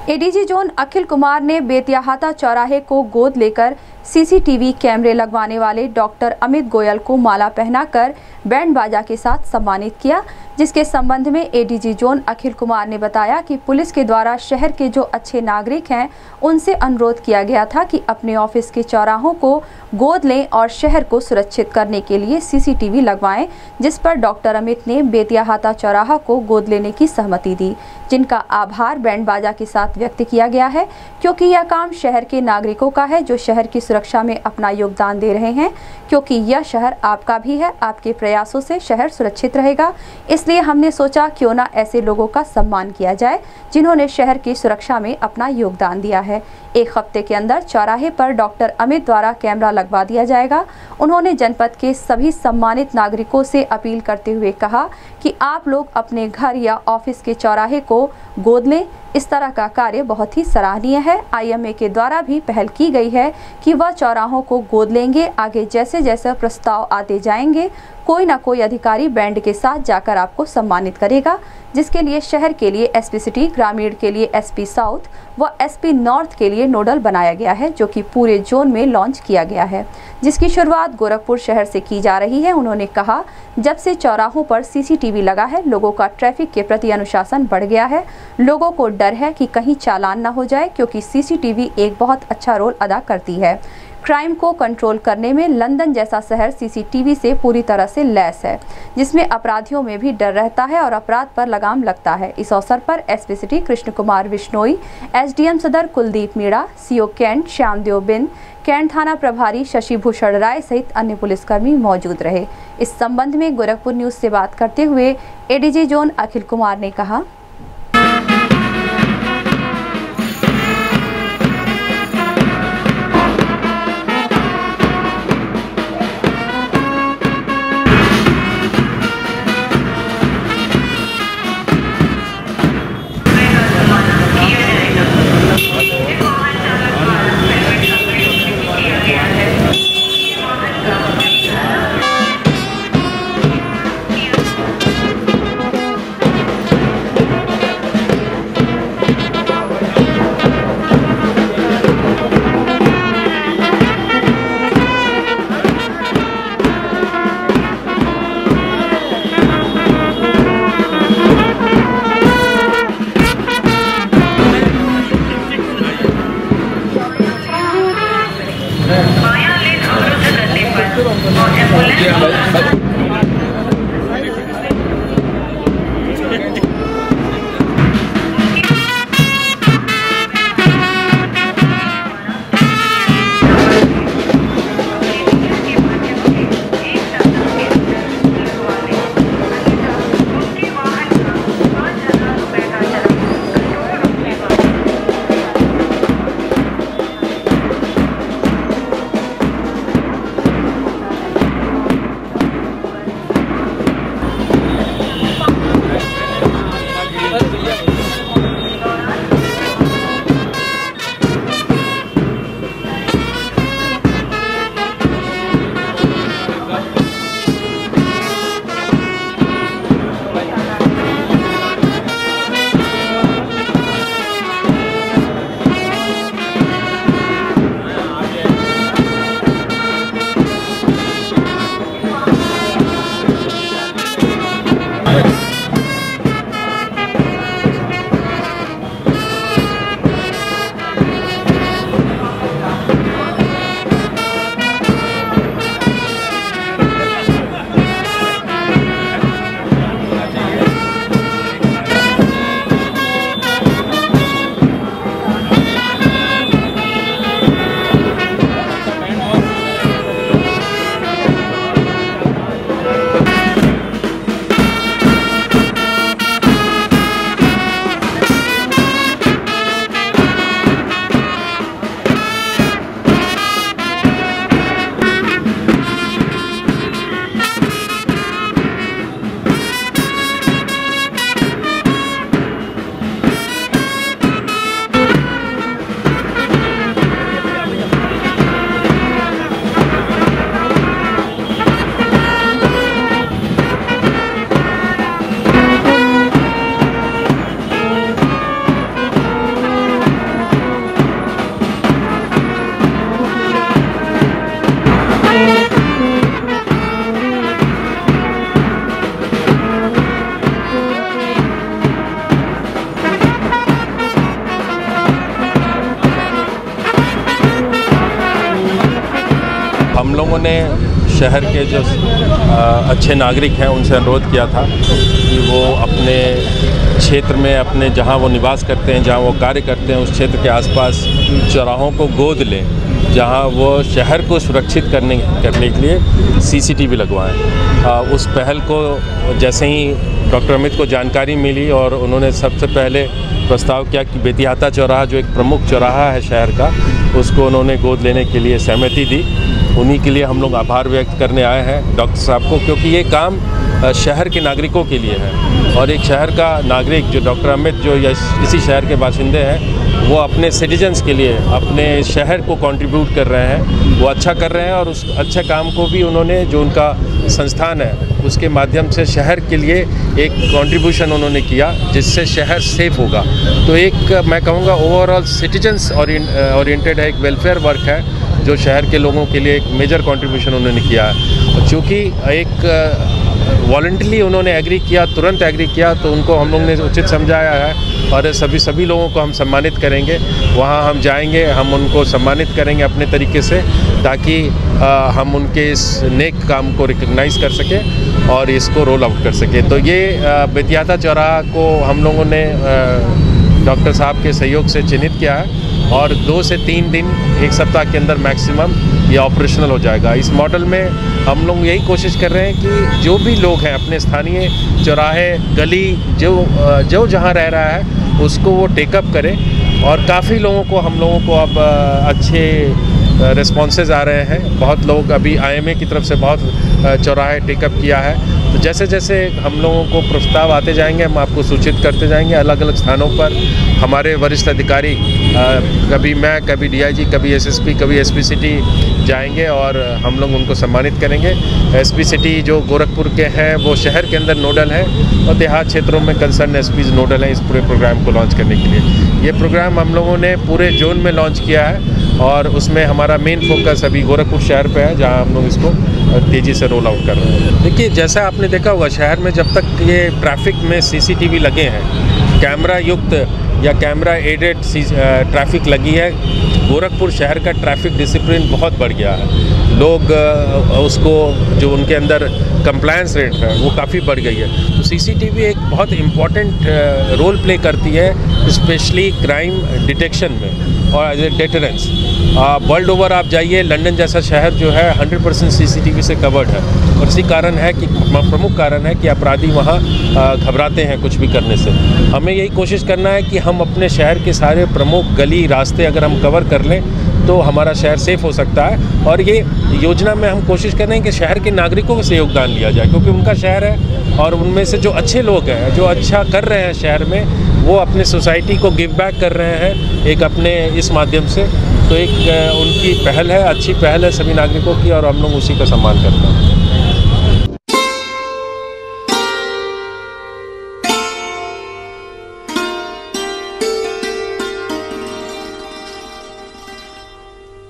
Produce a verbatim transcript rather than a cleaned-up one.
ADG zone Akhil Kumar ने बेतियाहाता चौराहे को गोद लेकर सीसीटीवी कैमरे लगवाने वाले डॉक्टर अमित गोयल को माला पहनाकर बैंड बाजा के साथ सम्मानित किया, जिसके संबंध में एडीजी जोन अखिल कुमार ने बताया कि पुलिस के द्वारा शहर के जो अच्छे नागरिक हैं उनसे अनुरोध किया गया था कि अपने ऑफिस के चौराहों को गोद लें और शहर को सुरक्षित करने के लिए सीसीटीवी लगवाएं, जिस पर डॉक्टर अमित ने बेतियाहाता चौराहा को गोद लेने की सहमति दी, जिनका आभार बैंड बाजा के साथ व्यक्त किया गया है, क्योंकि यह काम शहर के नागरिकों का है जो शहर की सुरक्षा में अपना योगदान दे रहे हैं, क्योंकि यह शहर आपका भी है। आपके प्रयासों से शहर सुरक्षित रहेगा, इसलिए हमने सोचा क्यों ना ऐसे लोगों का सम्मान किया जाए जिन्होंने शहर की सुरक्षा में अपना योगदान दिया है। एक हफ्ते के अंदर चौराहे पर डॉक्टर अमित द्वारा कैमरा लगवा दिया जाएगा। उन्होंने जनपद के सभी सम्मानित नागरिकों से अपील करते हुए कहा कि आप लोग अपने घर या ऑफिस के चौराहे को गोद लें। इस तरह का कार्य बहुत ही सराहनीय है। आईएमए के द्वारा भी पहल की गई है कि वह चौराहों को गोद लेंगे। आगे जैसे जैसे प्रस्ताव आते जाएंगे, कोई ना कोई अधिकारी बैंड के साथ जाकर आपको सम्मानित करेगा, जिसके लिए शहर के लिए एसपी सिटी, ग्रामीण के लिए एसपी साउथ व एसपी नॉर्थ के लिए नोडल बनाया गया है, जो कि पूरे जोन में लॉन्च किया गया है, जिसकी शुरुआत गोरखपुर शहर से की जा रही है। उन्होंने कहा, जब से चौराहों पर सीसीटीवी लगा है, लोगों का ट्रैफिक के प्रति अनुशासन बढ़ गया है। लोगों को डर है कि कहीं चालान न हो जाए, क्योंकि सीसीटीवी एक बहुत अच्छा रोल अदा करती है। क्राइम को कंट्रोल करने में लंदन जैसा शहर सीसीटीवी से पूरी तरह से लैस है, जिसमें अपराधियों में भी डर रहता है और अपराध पर लगाम लगता है। इस अवसर पर SP city Krishna Kumar Bishnoi, SDM सदर Kuldeep Meena, CO cantt Shyamdev Bin, cantt थाना प्रभारी शशि भूषण राय सहित अन्य पुलिसकर्मी मौजूद रहे। इस संबंध में गोरखपुर न्यूज से बात करते हुए एडीजी जोन अखिल कुमार ने कहा, लोगों ने शहर के जो अच्छे नागरिक हैं उनसे अनुरोध किया था कि वो अपने क्षेत्र में, अपने जहां वो निवास करते हैं, जहां वो कार्य करते हैं, उस क्षेत्र के आसपास चौराहों को गोद लें, जहां वो शहर को सुरक्षित करने करने के लिए सीसीटीवी लगवाएं। उस पहल को जैसे ही डॉक्टर अमित को जानकारी मिली और उन्होंने सबसे पहले प्रस्ताव किया कि बेतिहाता चौराहा जो एक प्रमुख चौराहा है शहर का, उसको उन्होंने गोद लेने के लिए सहमति दी। उन्हीं के लिए हम लोग आभार व्यक्त करने आए हैं डॉक्टर साहब को, क्योंकि ये काम शहर के नागरिकों के लिए है और एक शहर का नागरिक जो डॉक्टर अमित जो इसी शहर के बाशिंदे हैं, वो अपने सिटीजन्स के लिए, अपने शहर को कंट्रीब्यूट कर रहे हैं, वो अच्छा कर रहे हैं और उस अच्छे काम को भी उन्होंने, जो उनका संस्थान है उसके माध्यम से शहर के लिए एक कंट्रीब्यूशन उन्होंने किया, जिससे शहर सेफ होगा। तो एक मैं कहूँगा ओवरऑल सिटीजन्स ओरिएंटेड है, एक वेलफेयर वर्क है जो शहर के लोगों के लिए एक मेजर कंट्रीब्यूशन उन्होंने किया है। चूँकि एक वॉलंटली उन्होंने एग्री किया, तुरंत एग्री किया, तो उनको हम लोग ने उचित समझाया है और सभी सभी लोगों को हम सम्मानित करेंगे। वहाँ हम जाएंगे, हम उनको सम्मानित करेंगे अपने तरीके से, ताकि आ, हम उनके इस नेक काम को रिकग्नाइज़ कर सकें और इसको रोल आउट कर सकें। तो ये बेतिहाता चौराहा को हम लोगों ने डॉक्टर साहब के सहयोग से चिन्हित किया है और दो से तीन दिन, एक सप्ताह के अंदर मैक्सिमम ये ऑपरेशनल हो जाएगा। इस मॉडल में हम लोग यही कोशिश कर रहे हैं कि जो भी लोग हैं अपने स्थानीय चौराहे, गली, जो जो जहाँ रह रहा है उसको वो टेकअप करें और काफ़ी लोगों को, हम लोगों को अब अच्छे रिस्पॉन्सेज आ रहे हैं। बहुत लोग अभी आईएमए की तरफ से बहुत चौराहे टेकअप किया है। तो जैसे जैसे हम लोगों को प्रस्ताव आते जाएंगे हम आपको सूचित करते जाएंगे। अलग अलग स्थानों पर हमारे वरिष्ठ अधिकारी, कभी मैं, कभी डीआईजी, कभी एसएसपी, कभी एसपी सिटी जाएंगे और हम लोग उनको सम्मानित करेंगे। एसपी सिटी जो गोरखपुर के हैं वो शहर के अंदर नोडल है और देहात क्षेत्रों में कंसर्न एसपीज नोडल हैं इस पूरे प्रोग्राम को लॉन्च करने के लिए। ये प्रोग्राम हम लोगों ने पूरे जोन में लॉन्च किया है और उसमें हमारा मेन फोकस अभी गोरखपुर शहर पे है, जहां हम लोग इसको तेज़ी से रोल आउट कर रहे हैं। देखिए, जैसा आपने देखा होगा, शहर में जब तक ये ट्रैफिक में सीसीटीवी लगे हैं, कैमरा युक्त या कैमरा एडेड ट्रैफिक लगी है, गोरखपुर शहर का ट्रैफिक डिसिप्लिन बहुत बढ़ गया है। लोग उसको, जो उनके अंदर कंप्लायंस रेट है वो काफ़ी बढ़ गई है। तो सीसीटीवी एक बहुत इम्पॉर्टेंट रोल प्ले करती है, स्पेशली क्राइम डिटेक्शन में और as a deterrence. World over आप जाइए, लंदन जैसा शहर जो है हंड्रेड परसेंट सीसीटीवी से कवर्ड है और इसी कारण है कि प्रमुख कारण है कि अपराधी वहाँ घबराते हैं कुछ भी करने से। हमें यही कोशिश करना है कि हम अपने शहर के सारे प्रमुख गली रास्ते अगर हम कवर कर लें तो हमारा शहर सेफ हो सकता है। और ये योजना में हम कोशिश कर रहे हैं कि शहर के नागरिकों से योगदान लिया जाए, क्योंकि उनका शहर है और उनमें से जो अच्छे लोग हैं, जो अच्छा कर रहे हैं शहर में, वो अपने सोसाइटी को गिव बैक कर रहे हैं एक अपने इस माध्यम से। तो एक उनकी पहल है, अच्छी पहल है सभी नागरिकों की और हम लोग उसी का सम्मान करते हैं।